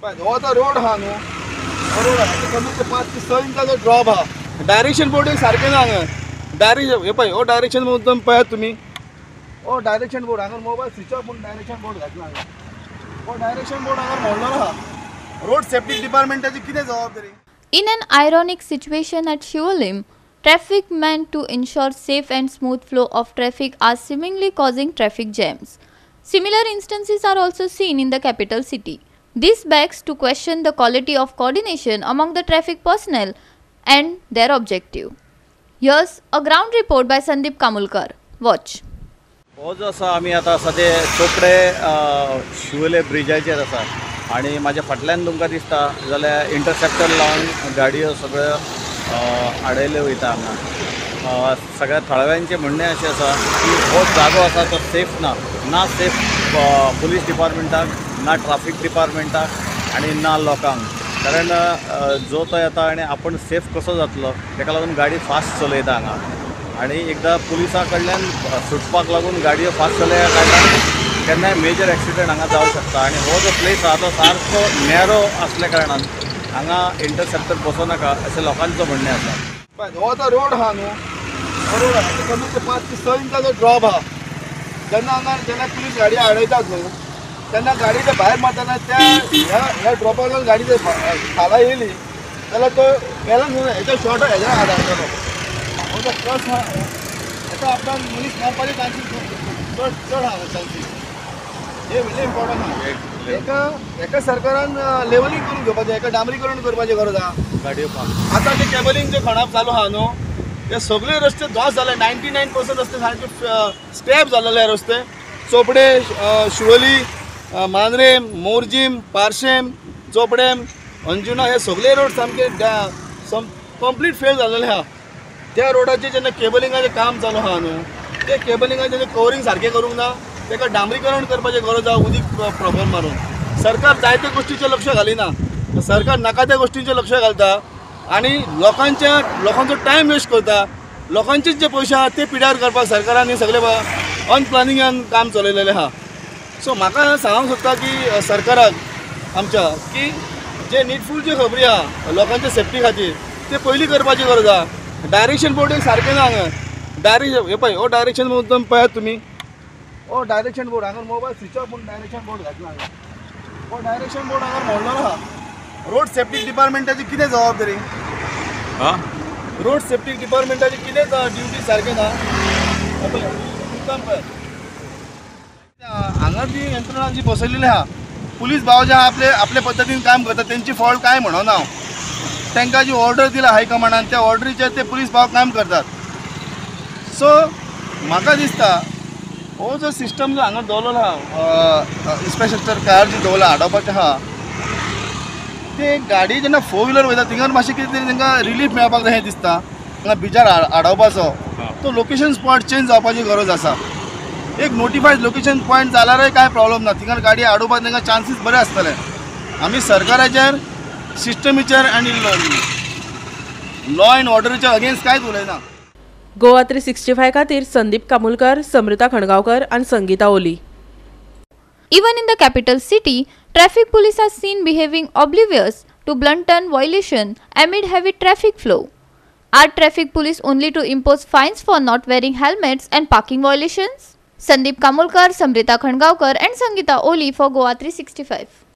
हो तो रोड हा न्हू, हो रोड हा कमीत कमी 5 ते 6 इंचाचो ड्रॉप हा. डायरेक्शन बोर्ड सारकें ना हांगा. डायरेक्शन हे पळय हो डायरेक्शन बोर्ड पळयात तुमी. हो डायरेक्शन बोर्ड हांगा मोबाईल स्विच ऑफ म्हणून डायरेक्शन बोर्ड घातला हांगा. हो डायरेक्शन बोर्ड हांगा मोडलो ना. रोड सेफ्टी डिपार्टमेंटाची कितें जबाबदारी? In an ironic situation at Shivolim, traffic meant to ensure safe and smooth flow of traffic are seemingly causing traffic jams. Similar instances are also seen in the capital city. This begs to question the quality of coordination among the traffic personnel and their objective. Here's a ground report by Sandeep Kamulkar. Watch. हो जो आसा आमी आतां सद्या चोपडे शिवोले ब्रिजाचेर आसा आनी म्हाज्या फाटल्यान तुमकां दिसता जाल्यार इंटरसेप्टर लावन गाडयो सगळ्यो आडयल्यो वयता हांगा. सगळ्या थळाव्यांचें म्हणणें अशें आसा की हो जागो आसा तो सेफ ना सेफ पुलीस डिपार्टमेंटाक, ना ट्राफीक डिपार्टमेंटाक आनी ना लोकांक. कारण जो तो येता आनी आपूण सेफ कसो जातलो ताका लागून गाडी फास्ट चलयता हांगा. आनी एकदां पुलिसां कडल्यान सुटपाक लागून गाडयो फास्ट चलया कारणान केन्नाय मेजर एक्सिडेंट हांगा जावं शकता. आनी हो जो प्लेस आहा तो सारको नॅरो आसल्या कारणान हांगा इंटरसेप्टर बसों नाका अशें लोकांचो म्हणणें आसा. हो तो रोड हा न्हू, हो रोड हा कमीत कमी 5 ते 6 इंचाचो ड्रॉप हा. जेन्ना पुलीस गाडी आडयतात न्हू तेन्ना गाडीच्या भायर मारतना ह्या ड्रॉपाक लागून गाडी जर खाला येयली जाल्यार तो बॅलन्स हेच्या शॉर्ट हेच्या आदारतलो. हो जो ट्रस हा हेका आपल्यान मनीस मारपाची चान्सीस चड हा चान्सीस. हे व्हेरी इम्पॉर्टंट हा. एका सरकारान लेवलिंग करून घेवपाचें, एका डांबरीकरण करपाचें गरज आहा. गाडयो आतां ते केबलिंगचे खणाप चालू आहा न्हू, ते सगळे रस्ते ध्वस्त जाले. 99% रस्ते सारके स्क्रॅप जाल्ले रस्ते. चोपडे, शिवोली, मांद्रेम, मोर्जीम, पार्शेम, चोपडेम, अंजुना हे सगळे रोड सामके कंप्लीट फेल जाल्ले आहा. त्या रोडाचेर जेन्ना केबलिंगाचें काम चालू आहा न्हू, ते केबलिंगाचें कवरींग सारकें करूंक ना. ताका डांबरीकरण करपाचें गरज आहा उदीक प्रॉपर मारून. सरकार जायत्या गोश्टीचें लक्ष घालिना. सरकार नाका त्या गोश्टींचें लक्ष घालता आनी लोकांचो टायम वेस्ट करता. लोकांचेच जे पयशे आहा ते पिड्यार करपाक सरकारान सगळे अनप्लॅनिंगान काम चलयलेलें आहा. सो म्हाका सांगूंक सोदता की सरकाराक आमच्या की जे निडफूल जे खबरी आहा लोकांच्या सेफ्टी खातीर ते पयलीं करपाची गरज आहा. डायरेक्शन बोर्ड सारकें ना हांगा. डायरेक्शन हे पळय हो डायरेक्शन बोर्ड पळयात तुमी. हो डायरेक्शन बोर्ड हांगा मोबाईल स्विच ऑफ म्हणून डायरेक्शन बोर्ड घातला हांगा. हो डायरेक्शन बोर्ड हांगा मोडलो ना. रोड सेफ्टी डिपार्टमेंटाची कितें जबाबदारी? रोड सेफ्टी डिपार्टमेंटाची कितें ड्युटी सारकें ना. हांगा जी यंत्रणा जी बसयलेली आहा पुलीस भाव जे आहा आपले पद्दतीन काम करता तेंची फॉल्ट काय म्हणना हांव. तांकां जी ऑर्डर दिला हायकमांडान त्या ऑर्डरीचेर ते पुलीस भाव काम करतात. सो म्हाका दिसता हो जो सिस्टम जो हांगा दवरलेलो आहा इन्स्पेक्टर कार जी दवरला आडोवपाचें आहा ते गाडी जेन्ना 4 व्हिलर वयता थिंगार मातशें कितें तरी तांकां रिलीफ मेळपाक जाय हें दिसता. हांगा बिजार आडोवपाचो तो लोकेशन स्पॉट चेंज जावपाची गरज आसा. एक नोटिफायड लोकेशन पॉयंट जाल्यारय कांय प्रॉब्लम ना. थिंगार गाडी आडोवपाक तांकां चान्सीस बरे आसतले. आमी सरकाराचेर सिस्टमीचेर आनी लॉ एंड ऑर्डरीच्या अगेन्स्ट कांयच उलयना. गोवा 365 खातीर संदीप कामुलकर, समृता खणगांवकर आणि संगीता ओली. Even in the capital city, traffic police are seen behaving oblivious to blatant violation amid heavy traffic flow. Are traffic police only to impose fines for not wearing helmets and parking violations? Sandeep Kamulkar, Samrita Khandgaonkar and Sangeeta Oli for Goa 365.